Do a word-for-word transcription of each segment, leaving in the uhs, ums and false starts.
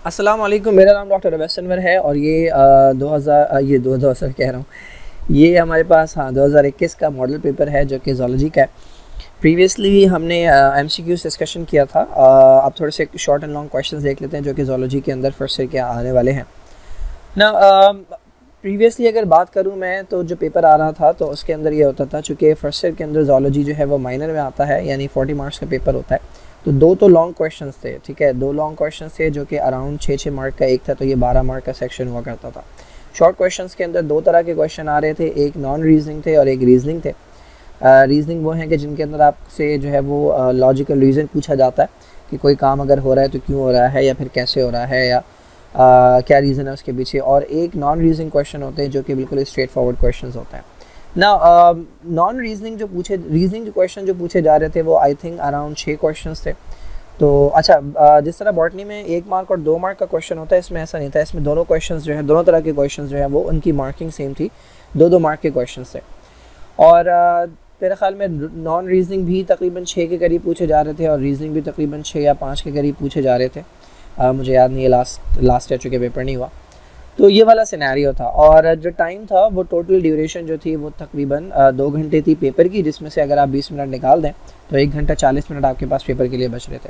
अस्सलाम वालेकुम, मेरा नाम डॉक्टर अवैस अनवर है और ये दो हज़ार ये दो हज़ार कह रहा हूँ ये हमारे पास हाँ दो हज़ार इक्कीस का मॉडल पेपर है जो कि ज़ूलॉजी का है। प्रीवियसली हमने एमसीक्यूज़ डिस्कशन किया था। uh, अब थोड़े से शॉर्ट एंड लॉन्ग क्वेश्चंस देख लेते हैं जो कि ज़ूलॉजी के अंदर फर्स्ट ईयर के आने वाले हैं ना। प्रीवियसली अगर बात करूँ मैं तो जो पेपर आ रहा था तो उसके अंदर ये होता था, चूँकि फर्स्ट ईयर के अंदर ज़ूलॉजी जो है वो माइनर में आता है, यानी फोर्टी मार्क्स का पेपर होता है। तो दो तो लॉन्ग क्वेश्चंस थे, ठीक है, दो लॉन्ग क्वेश्चंस थे जो कि अराउंड छः छः मार्क का एक था, तो ये बारह मार्क का सेक्शन हुआ करता था। शॉर्ट क्वेश्चंस के अंदर दो तरह के क्वेश्चन आ रहे थे, एक नॉन रीजनिंग थे और एक रीजनिंग थे। रीजनिंग वो हैं कि जिनके अंदर आपसे जो है वो लॉजिकल रीज़न पूछा जाता है कि कोई काम अगर हो रहा है तो क्यों हो रहा है या फिर कैसे हो रहा है या uh, क्या रीज़न है उसके पीछे। और एक नॉन रीजनिंग क्वेश्चन होते हैं जो कि बिल्कुल स्ट्रेट फॉरवर्ड क्वेश्चन होते हैं ना। नॉन रीजनिंग जो पूछे रीजनिंग जो क्वेश्चन जो पूछे जा रहे थे वो आई थिंक अराउंड छः क्वेश्चन थे। तो अच्छा, जिस तरह बॉटनी में एक मार्क और दो मार्क का क्वेश्चन होता है, इसमें ऐसा नहीं था। इसमें दोनों क्वेश्चंस जो है दोनों तरह के क्वेश्चंस जो है वो उनकी मार्किंग सेम थी, दो दो मार्क के क्वेश्चंस थे। और मेरे ख्याल में नॉन रीजनिंग भी तकरीबन छः के करीब पूछे जा रहे थे और रीजनिंग भी तकरीबन छः या पाँच के करीब पूछे जा रहे थे। आ, मुझे याद नहीं है, लास्ट लास्ट या चुके पेपर नहीं हुआ। तो ये वाला सिनेरियो था। और जो टाइम था वो टोटल ड्यूरेशन जो थी वो तकरीबन दो घंटे थी पेपर की, जिसमें से अगर आप बीस मिनट निकाल दें तो एक घंटा चालीस मिनट आपके पास पेपर के लिए बच रहे थे।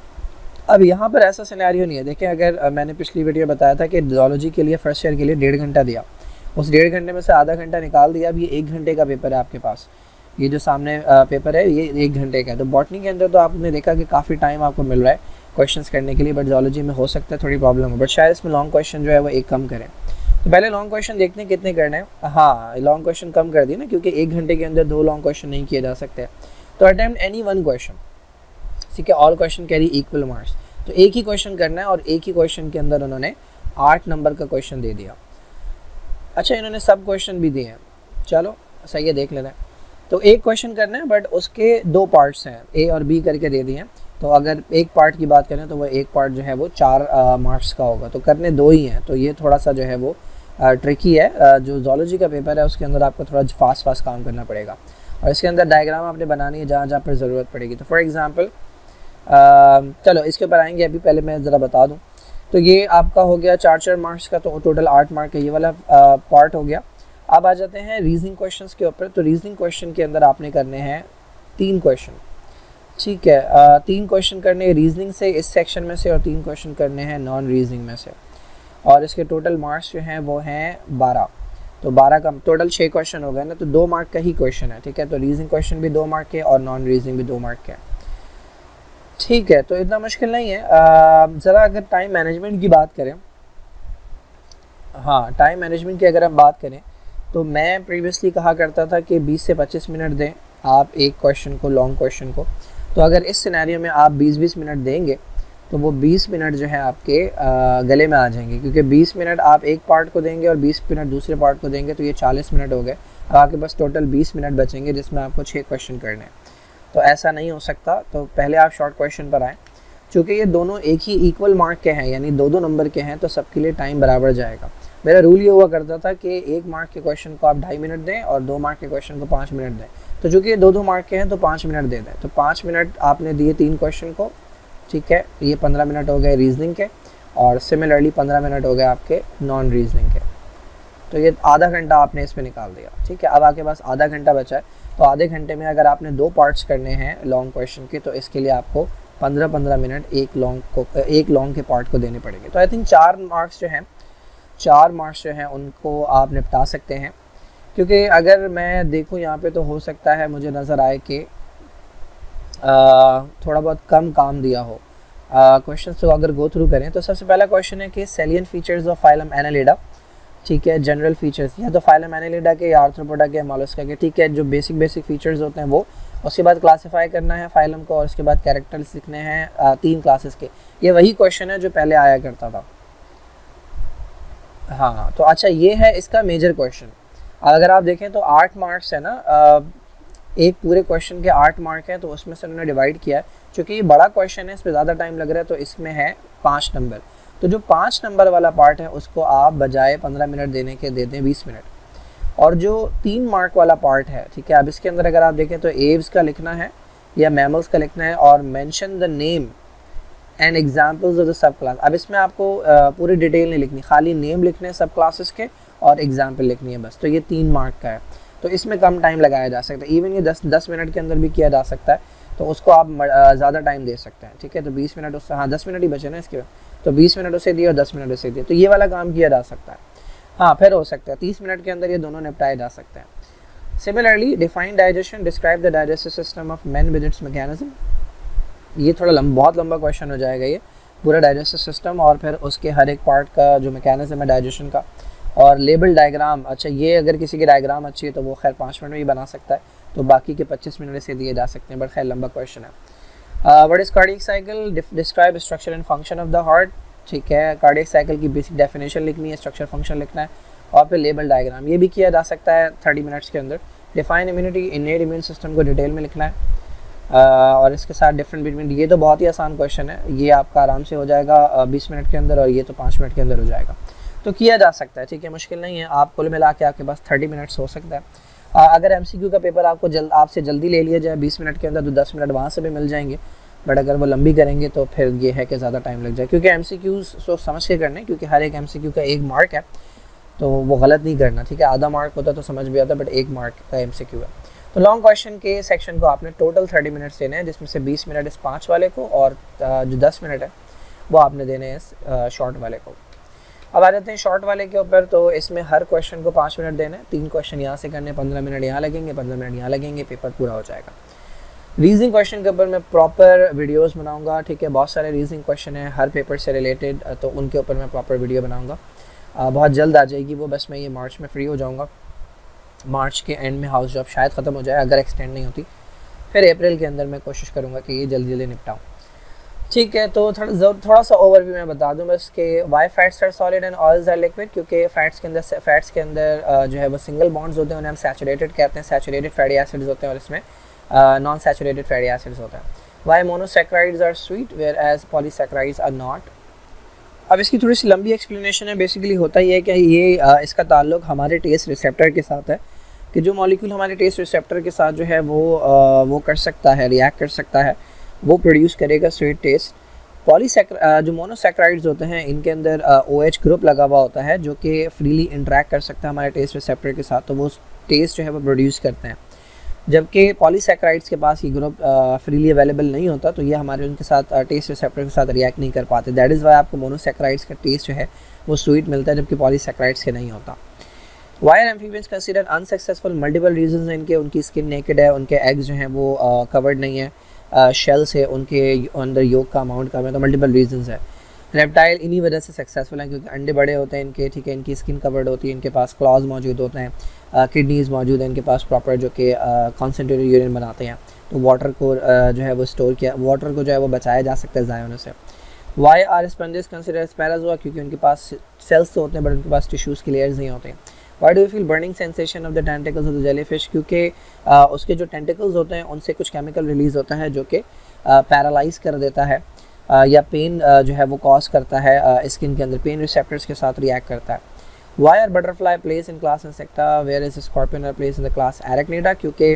अब यहाँ पर ऐसा सिनेरियो नहीं है। देखें, अगर मैंने पिछली वीडियो बताया था कि ज़ूलॉजी के लिए फर्स्ट ईयर के लिए डेढ़ घंटा दिया, उस डेढ़ घंटे में से आधा घंटा निकाल दिया। अब ये एक घंटे का पेपर है आपके पास, ये जो सामने पेपर है ये एक घंटे का है। तो बॉटनी के अंदर तो आपने देखा कि काफ़ी टाइम आपको मिल रहा है क्वेश्चंस करने के लिए, बट ज़ूलॉजी में हो सकता है थोड़ी प्रॉब्लम हो, बट शायद इसमें लॉन्ग क्वेश्चन जो है वो एक कम करें। तो पहले लॉन्ग क्वेश्चन देखते हैं कितने करने हैं। हाँ, लॉन्ग क्वेश्चन कम कर दिए ना, क्योंकि एक घंटे के अंदर दो लॉन्ग क्वेश्चन नहीं किए जा सकते। तो अटेम्प्ट एनी वन क्वेश्चन, ठीक है, all question carry equal marks. तो एक ही क्वेश्चन करना है और एक ही क्वेश्चन के अंदर उन्होंने आठ नंबर का क्वेश्चन दे दिया। अच्छा, इन्होंने सब क्वेश्चन भी दिए हैं, चलो सही है, देख लेते हैं। तो एक क्वेश्चन करना है बट उसके दो पार्ट्स हैं, ए और बी करके दे दिए हैं। तो अगर एक पार्ट की बात करें तो वो एक पार्ट जो है वो चार मार्क्स का होगा, तो करने दो ही हैं। तो ये थोड़ा सा जो है वो ट्रिकी है। आ, जो ज़ूलॉजी का पेपर है उसके अंदर आपको थोड़ा फास्ट फास्ट काम करना पड़ेगा और इसके अंदर डायग्राम आपने बनानी है जहाँ जहाँ पर ज़रूरत पड़ेगी। तो फॉर एग्ज़ाम्पल चलो इसके ऊपर आएंगे, अभी पहले मैं ज़रा बता दूँ। तो ये आपका हो गया चार चार मार्क्स का, तो टोटल आठ मार्क का ये वाला पार्ट हो गया। अब आ जाते हैं रीजनिंग क्वेश्चंस के ऊपर। तो रीजनिंग क्वेश्चन के अंदर आपने करने हैं तीन क्वेश्चन, ठीक है, आ, तीन क्वेश्चन करने रीजनिंग से इस सेक्शन में से और तीन क्वेश्चन करने हैं नॉन रीजनिंग में से। और इसके टोटल मार्क्स जो हैं वो हैं बारह। तो बारह का टोटल छः क्वेश्चन हो गए ना, तो दो मार्क का ही क्वेश्चन है, ठीक है। तो रीजनिंग क्वेश्चन भी दो मार्क के और नॉन रीजनिंग भी दो मार्क के, ठीक है। तो इतना मुश्किल नहीं है। ज़रा अगर टाइम मैनेजमेंट की बात करें, हाँ टाइम मैनेजमेंट की अगर हम बात करें तो मैं प्रीवियसली कहा करता था कि बीस से पच्चीस मिनट दें आप एक क्वेश्चन को, लॉन्ग क्वेश्चन को। तो अगर इस सिनेरियो में आप बीस बीस मिनट देंगे तो वो बीस मिनट जो है आपके आ, गले में आ जाएंगे, क्योंकि बीस मिनट आप एक पार्ट को देंगे और बीस मिनट दूसरे पार्ट को देंगे, तो ये चालीस मिनट हो गए। अब आपके पास टोटल बीस मिनट बचेंगे जिसमें आपको छः क्वेश्चन करने हैं। तो ऐसा नहीं हो सकता। तो पहले आप शॉर्ट क्वेश्चन पर आएँ। चूँकि ये दोनों एक ही इक्वल मार्क के हैं, यानी दो दो नंबर के हैं, तो सबके लिए टाइम बराबर जाएगा। मेरा रूल ये हुआ करता था कि एक मार्क के क्वेश्चन को आप ढाई मिनट दें और दो मार्क के क्वेश्चन को पाँच मिनट दें। तो चूँकि ये दो दो मार्क के हैं तो पाँच मिनट दे दें। तो पाँच मिनट आपने दिए तीन क्वेश्चन को, ठीक है। ये पंद्रह मिनट हो गए रीजनिंग के और सिमिलरली पंद्रह मिनट हो गए आपके नॉन रीजनिंग के। तो ये आधा घंटा आपने इसमें निकाल दिया, ठीक है। अब आपके पास आधा घंटा बचा है, तो आधे घंटे में अगर आपने दो पार्ट्स करने हैं लॉन्ग क्वेश्चन के, तो इसके लिए आपको पंद्रह पंद्रह मिनट एक लॉन्ग को एक लॉन्ग के पार्ट को देने पड़ेंगे। तो आई थिंक चार मार्क्स जो हैं चार मार्क्स जो हैं उनको आप निपटा सकते हैं। क्योंकि अगर मैं देखूं यहाँ पे तो हो सकता है मुझे नज़र आए कि थोड़ा बहुत कम काम दिया हो। क्वेश्चन तो अगर गो थ्रू करें तो सबसे पहला क्वेश्चन है कि salient features of phylum Annelida, ठीक है। जनरल फीचर्स या तो फाइलम एनालिडा के या आर्थ्रोपोडा के, मोलस्का के, ठीक है, जो बेसिक बेसिक फीचर्स होते हैं वो। उसके बाद क्लासीफाई करना है फाइलम को और उसके बाद कैरेक्टर्स लिखने हैं तीन क्लासेस के। ये वही क्वेश्चन है जो पहले आया करता था। हाँ, तो अच्छा ये है इसका मेजर क्वेश्चन। अगर आप देखें तो आठ मार्क्स है ना, एक पूरे क्वेश्चन के आठ मार्क हैं, तो उसमें से उन्होंने डिवाइड किया है। चूँकि ये बड़ा क्वेश्चन है, इस पर ज़्यादा टाइम लग रहा है, तो इसमें है पाँच नंबर। तो जो पाँच नंबर वाला पार्ट है उसको आप बजाय पंद्रह मिनट देने के दे दें बीस मिनट। और जो तीन मार्क वाला पार्ट है, ठीक है, अब इसके अंदर अगर आप देखें तो एव्स का लिखना है या मैमल्स का लिखना है और mention the name and examples of the sub class. अब इसमें आपको uh, पूरी डिटेल नहीं लिखनी, खाली नेम लिखने हैं सब क्लासेस के और एग्जाम्पल लिखनी है बस। तो ये तीन मार्क का है, तो इसमें कम टाइम लगाया जा सकता है। इवन ये दस दस मिनट के अंदर भी किया जा सकता है, तो उसको आप ज़्यादा टाइम दे सकते हैं, ठीक है। तो बीस मिनट उससे, हाँ दस मिनट ही बचे ना इसके, तो बीस मिनट उसे दिए और दस मिनट उसे दिए, तो ये वाला काम किया जा सकता है। हाँ फिर हो सकता है तीस मिनट के अंदर ये दोनों निपटाए जा सकते हैं। Similarly define digestion, describe the digestive system of man with its mechanism. ये थोड़ा लंबा, बहुत लंबा क्वेश्चन हो जाएगा ये, पूरा डाइजेस्टिव सिस्टम और फिर उसके हर एक पार्ट का जो मैकेनिज्म है डाइजेशन का, और लेबल डायग्राम। अच्छा ये अगर किसी की डायग्राम अच्छी है तो वो खैर पाँच मिनट में ही बना सकता है, तो बाकी के पच्चीस मिनट से दिए जा सकते हैं, बट खैर लंबा क्वेश्चन है। What is cardiac cycle, describe structure and function of the heart, ठीक है। कार्डियक साइकिल की बेसिक डेफिनेशन लिखनी है, स्ट्रक्चर फंक्शन लिखना है, और फिर लेबल डायग्राम। ये भी किया जा सकता है थर्टी मिनट्स के अंदर। Define immunity, innate immune system को डिटेल में लिखना है, uh, और इसके साथ डिफरेंट बिटवीन। ये तो बहुत ही आसान क्वेश्चन है, ये आपका आराम से हो जाएगा बीस uh, मिनट के अंदर, और ये तो पाँच मिनट के अंदर हो जाएगा, तो किया जा सकता है, ठीक है, मुश्किल नहीं है। आप कुल मिला के आपके पास थर्टी मिनट्स हो सकता है। uh, अगर एमसीक्यू का पेपर आपको जल्द आपसे जल्दी ले लिया जाए बीस मिनट के अंदर, तो दस मिनट वहाँ से भी मिल जाएंगे, बट अगर वो लंबी करेंगे तो फिर ये है कि ज़्यादा टाइम लग जाए, क्योंकि एमसीक्यूज़ सोच समझ के करने, क्योंकि हर एक एमसीक्यू का एक मार्क है, तो वो गलत नहीं करना, ठीक है। आधा मार्क होता तो समझ भी आता, बट एक मार्क का एमसीक्यू है। तो लॉन्ग क्वेश्चन के सेक्शन को आपने टोटल थर्टी मिनट्स देने हैं, जिसमें से बीस मिनट इस पाँच वाले को, और जो दस मिनट है वो आपने देने हैं इस शॉर्ट वाले को। अब आ जाते हैं शॉर्ट वाले के ऊपर। तो इसमें हर क्वेश्चन को पाँच मिनट देने हैं, तीन क्वेश्चन यहाँ से करने, पंद्रह मिनट यहाँ लगेंगे, पंद्रह मिनट यहाँ लगेंगे, पेपर पूरा हो जाएगा। रीजनिंग क्वेश्चन के ऊपर मैं प्रॉपर वीडियोस बनाऊंगा, ठीक है। बहुत सारे रीजनिंग क्वेश्चन हैं हर पेपर से रिलेटेड, तो उनके ऊपर मैं प्रॉपर वीडियो बनाऊंगा, बहुत जल्द आ जाएगी वो। बस मैं ये मार्च में फ्री हो जाऊंगा, मार्च के एंड में हाउस जॉब शायद ख़त्म हो जाए, अगर एक्सटेंड नहीं होती, फिर अप्रैल के अंदर मैं कोशिश करूँगा कि ये जल्दी जल्दी निपटाऊँ, ठीक है। तो थोड़ा थोड़ा सा ओवरव्यू मैं बता दूं बस कि why fats are solid and oils are liquid, क्योंकि फैट्स के अंदर फैट्स के अंदर जो है वो सिंगल बॉन्ड्स होते हैं, उन्हें हम सैचुरेटेड कहते हैं, सैचुरेटेड फैटी एसिड्स होते हैं, और इसमें नॉन सैचुरेटेड फैटी एसिड्स होता है। Why monosaccharides are sweet whereas polysaccharides are not. अब इसकी थोड़ी सी लंबी एक्सप्लेनेशन है। बेसिकली होता ही है कि ये आ, इसका ताल्लुक हमारे टेस्ट रिसेप्टर के साथ है, कि जो मॉलिक्यूल हमारे टेस्ट रिसेप्टर के साथ जो है वो आ, वो कर सकता है, रिएक्ट कर सकता है, वो प्रोड्यूस करेगा स्वीट टेस्ट। पॉलीसैकर जो मोनोसैकेराइड्स होते हैं, इनके अंदर ओ एच ग्रुप लगा हुआ होता है, जो कि फ्रीली इंटरेक्ट कर सकता है हमारे टेस्ट रिसेप्टर के साथ, तो वो टेस्ट जो है वो प्रोड्यूस करते हैं। जबकि पॉलीसैकेराइड्स के पास ये ग्रुप फ्रीली अवेलेबल नहीं होता, तो ये हमारे उनके साथ टेस्ट रिसेप्टर के साथ रिएक्ट नहीं कर पाते। दैट इज़ वाई आपको मोनोसैकेराइड्स का टेस्ट जो है वो स्वीट मिलता है, जबकि पॉलीसैकेराइड्स के नहीं होता। Why are amphibians consider unsuccessful, multiple reasons हैं इनके। उनकी स्किन नेकेड है, उनके एग्स जो हैं वो कवर्ड uh, नहीं है, शेल से उनके अंदर योग का अमाउंट कम है, तो मल्टीपल रीजंस है। रेप्टाइल इन्हीं वजह से सक्सेसफुल हैं क्योंकि अंडे बड़े होते हैं इनके, ठीक है, इनकी स्किन कवर्ड होती है, इनके पास क्लॉज मौजूद होते हैं, किडनीज़ uh, मौजूद हैं इनके पास प्रॉपर, जो कि कॉन्सेंट्रेटेड uh, यूरिन बनाते हैं, तो वाटर को uh, जो है वो स्टोर किया, वाटर को जो है वो बचाया जा सकता है ज़ाया होने से। Why are sponges consider parazoa, क्योंकि उनके पास सेल्स तो होते हैं बट उनके पास टिश्यूज़ के लेयर्स नहीं होते हैं। Why do you feel burning sensation of the tentacles of the jellyfish, क्योंकि uh, उसके जो टेंटिकल्स होते हैं उनसे कुछ केमिकल रिलीज़ होता है जो कि पैरालाइज uh, कर देता है, uh, या पेन uh, जो है वो कॉज करता है स्किन uh, के अंदर, पेन रिसेप्टर्स के साथ रिएक्ट करता है। Why are butterfly place in class Insecta whereas scorpion are place in the class Arachnida, क्योंकि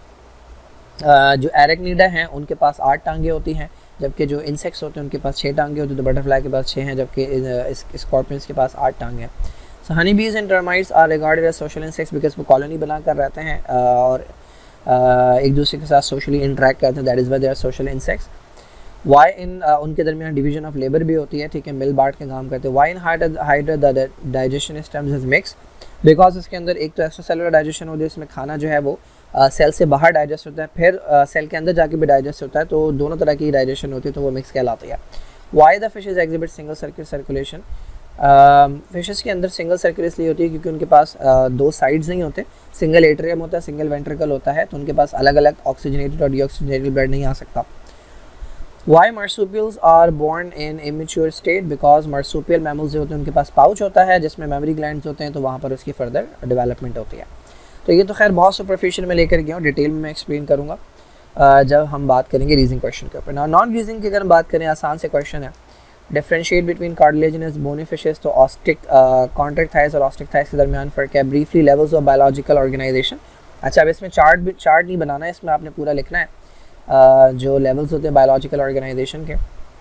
uh, जो एरेक्निडा हैं उनके पास आठ टांगे होती हैं, जबकि जो इंसेक्ट्स होते हैं उनके पास छः टांगे होती हैं, तो बटरफ्लाई के पास छः हैं, जबकि स्कॉर्पियंस के पास आठ टांगे हैं। So honey bees and termites are regarded as social insects because वो कॉलोनी बनाकर रहते हैं uh, और Uh, एक दूसरे के साथ सोशली इंटरेक्ट करते हैं, that is why they are social insects. Why in उनके दरमियान डिवीजन ऑफ लेबर भी होती है, ठीक है, मिल बांट के काम करते हैं। Why in Hydra the digestion systems is mix, because इसके अंदर एक तो एक्स्ट्रा सेलुलर डाइजेशन होती है, इसमें खाना जो है वो सेल uh, से बाहर डाइजेस्ट होता है, फिर सेल uh, के अंदर जाके भी डाइजेस्ट होता है, तो दोनों तरह की डाइजेशन होती है, तो वो मिक्स कहलाती है। Why the fishes exhibit single circle circulation, fishes uh, के अंदर सिंगल सर्किल इसलिए होती है क्योंकि उनके पास uh, दो साइड्स नहीं होते, सिंगल एट्रियम होता है, सिंगल वेंट्रिकल होता है, तो उनके पास अलग अलग ऑक्सीजनेटेड और डीऑक्सीजनेटेड ब्लड नहीं आ सकता। Why marsupials are born in immature state, because marsupial mammals जो होते हैं उनके पास पाउच होता है जिसमें मेमोरी ग्लैंड्स होते हैं, तो वहाँ पर उसकी फर्दर डेवलपमेंट होती है। तो ये तो खैर बहुत सुपरफिशियल में लेकर गया हूँ, डिटेल में मैं एक्सप्लेन करूँगा uh, जब हम बात करेंगे रीजनिंग क्वेश्चन के ऊपर। नॉन रीजनिंग की अगर बात करें, आसान से क्वेश्चन है, differentiate between cartilaginous bony fishes, तो ऑस्टिक कॉन्ट्रैक्ट थाइस और ऑस्टिक थाइस के दरमियान फ़र्क है। Briefly levels of biological organisation, अच्छा अब इसमें चार्ट भी चार्ट नहीं बनाना है, इसमें आपने पूरा लिखना है uh, जो लेवल्स होते हैं बायोलॉजिकल ऑर्गेनाइजेशन के।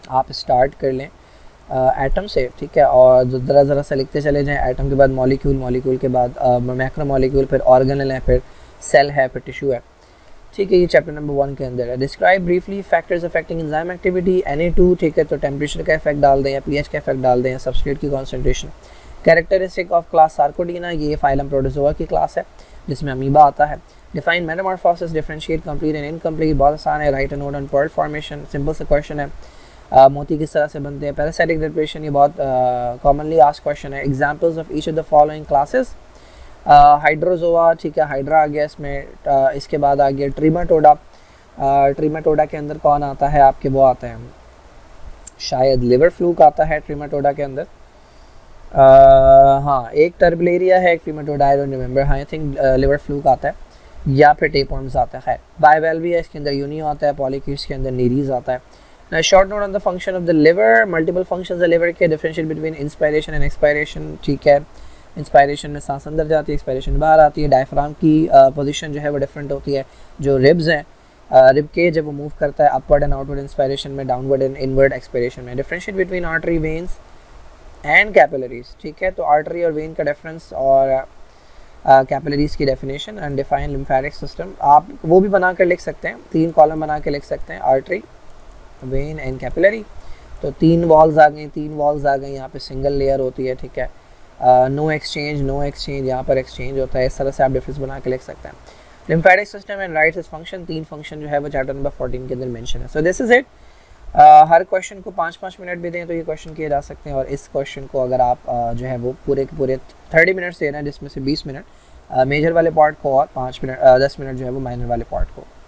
आप स्टार्ट कर लें एटम से, ठीक है, और ज़रा ज़रा सा लिखते चले जाएं। एटम के बाद मॉलिक्यूल, मॉलिक्यूल के बाद मैक्रो मॉलिक्यूल, फिर ऑर्गेनल है, फिर सेल है, फिर टिश्यू है, ठीक है। ये चैप्टर नंबर वन के अंदर है। Describe briefly factors affecting enzyme activity, N A two, ठीक है, तो टेम्परेचर का इफेक्ट डाल दें या पीएच का इफेक्ट डाल दें या सबस्ट्रेट की concentration. Characteristic of class Sarcodina, ये फाइलम प्रोटोजोआ की क्लास है जिसमें अमीबा आता है। Define metamorphosis, differentiate complete and incomplete, बहुत आसान है। Write a note on pearl formation, simple सा क्वेश्चन है। uh, मोती किस तरह से बनते हैं। पैरासाइटिक रेस्पिरेशन, ये बहुत कॉमनली आस्क्ड क्वेश्चन है। Examples of each of the following classes, Hydrozoa, ठीक है, हाइड्रा आ गया इसमें। uh, इसके बाद आ गया ट्रीमाटोडा। ट्रीमाटोडा के अंदर कौन आता है आपके, वो आता है शायद लिवर फ्लूक आता है ट्रीमाटोडा के अंदर। uh, हाँ, एक टर्बलेरिया है, एक ट्रीमाटोडा, आई डोंट रिमेंबर, हाँ आई थिंक लिवर फ्लूक आता है या फिर टेपवर्म्स आता है। खैर, बायोवेल्विया, इसके अंदर यूनियो आता है। पॉलीक्यूट्स के अंदर नीरीज आता है। Short note on the function of the liver, multiple functions the liver के, differentiate between inspiration and expiration, ठीक है। इंस्पायरेशन में सांस अंदर जाती है, एक्सपायरेशन बाहर आती है। डायफ्राम की पोजीशन uh, जो है वो डिफरेंट होती है। जो रिब्स हैं, रिब के जब वो मूव करता है अपवर्ड एंड आउटवर्ड इंस्पायरेशन में, डाउनवर्ड एंड इनवर्ड एक्सपायरेशन में। Differentiate between artery, veins and capillaries, ठीक है, तो आर्टरी और वेन का डिफरेंस और कैपिलरीज uh, की definition. And define lymphatic system, आप वो भी बना कर लिख सकते हैं, तीन कॉलम बना के लिख सकते हैं, आर्टरी, वेन एंड कैपिलरी। तो तीन वॉल्स आ गई, तीन वॉल्स आ गई, यहाँ पे सिंगल लेयर होती है, ठीक है। नो एक्सचेंज, नो एक्सचेंज, यहाँ पर एक्सचेंज होता है। इस तरह से आप डिफरेंस बना के लिख सकते हैं। Lymphatic system and write its function, तीन फंक्शन जो है वो चैप्टर नंबर फोर्टीन के अंदर मेंशन है। So this is it. हर क्वेश्चन को पाँच पाँच मिनट भी दें तो ये क्वेश्चन किए जा सकते हैं, और इस क्वेश्चन को अगर आप uh, जो है वो पूरे के पूरे थर्टी मिनट्स दे रहे हैं, जिसमें से बीस मिनट मेजर वाले पार्ट को और पाँच मिनट दस मिनट जो है वो माइनर वाले पार्ट को।